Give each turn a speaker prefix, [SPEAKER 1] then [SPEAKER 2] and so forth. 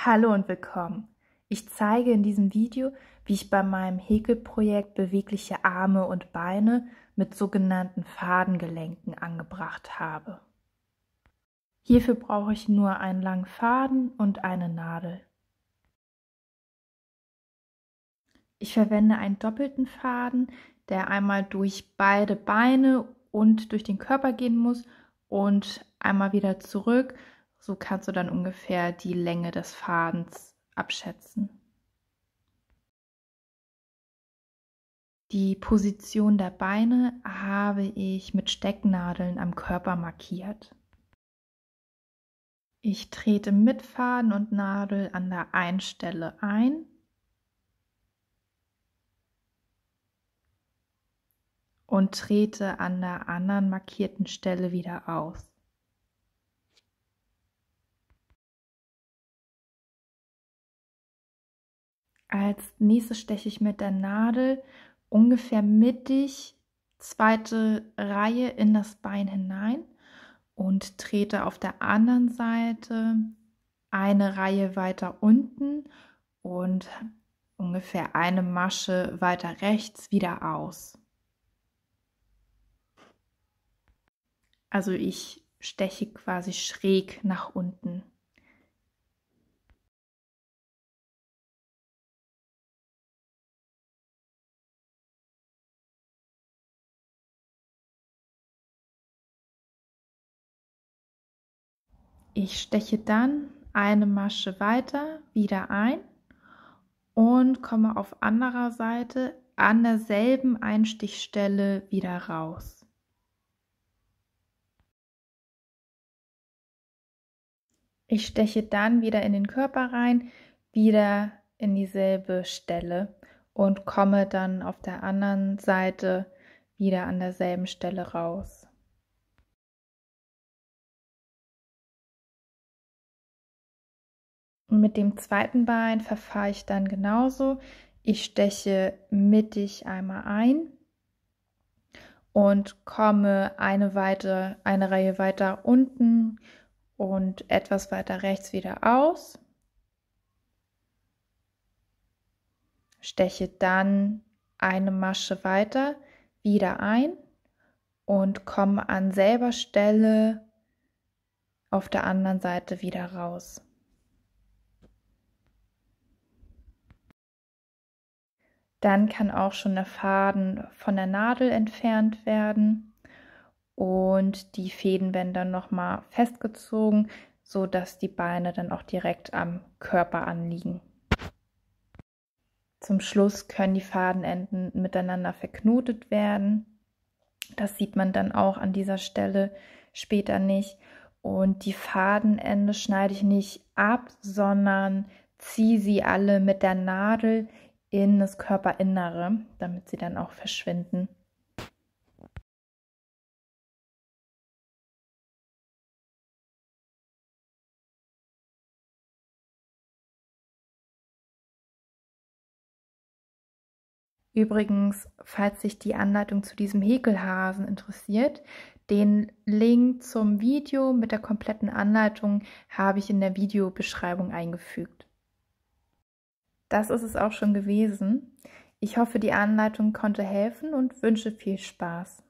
[SPEAKER 1] Hallo und willkommen. Ich zeige in diesem Video, wie ich bei meinem Häkelprojekt bewegliche Arme und Beine mit sogenannten Fadengelenken angebracht habe. Hierfür brauche ich nur einen langen Faden und eine Nadel. Ich verwende einen doppelten Faden, der einmal durch beide Beine und durch den Körper gehen muss und einmal wieder zurück. So kannst du dann ungefähr die Länge des Fadens abschätzen. Die Position der Beine habe ich mit Stecknadeln am Körper markiert. Ich trete mit Faden und Nadel an der einen Stelle ein und trete an der anderen markierten Stelle wieder aus. Als nächstes steche ich mit der Nadel ungefähr mittig, zweite Reihe in das Bein hinein und trete auf der anderen Seite eine Reihe weiter unten und ungefähr eine Masche weiter rechts wieder aus. Also ich steche quasi schräg nach unten. Ich steche dann eine Masche weiter wieder ein und komme auf anderer Seite an derselben Einstichstelle wieder raus. Ich steche dann wieder in den Körper rein, wieder in dieselbe Stelle und komme dann auf der anderen Seite wieder an derselben Stelle raus. Und mit dem zweiten Bein verfahre ich dann genauso. Ich steche mittig einmal ein und komme eine Reihe weiter unten und etwas weiter rechts wieder aus. Steche dann eine Masche weiter wieder ein und komme an selber Stelle auf der anderen Seite wieder raus. Dann kann auch schon der Faden von der Nadel entfernt werden und die Fäden werden dann nochmal festgezogen, sodass die Beine dann auch direkt am Körper anliegen. Zum Schluss können die Fadenenden miteinander verknotet werden. Das sieht man dann auch an dieser Stelle später nicht. Und die Fadenende schneide ich nicht ab, sondern ziehe sie alle mit der Nadel in das Körperinnere, damit sie dann auch verschwinden. Übrigens, falls sich die Anleitung zu diesem Häkelhasen interessiert, den Link zum Video mit der kompletten Anleitung habe ich in der Videobeschreibung eingefügt. Das ist es auch schon gewesen. Ich hoffe, die Anleitung konnte helfen und wünsche viel Spaß.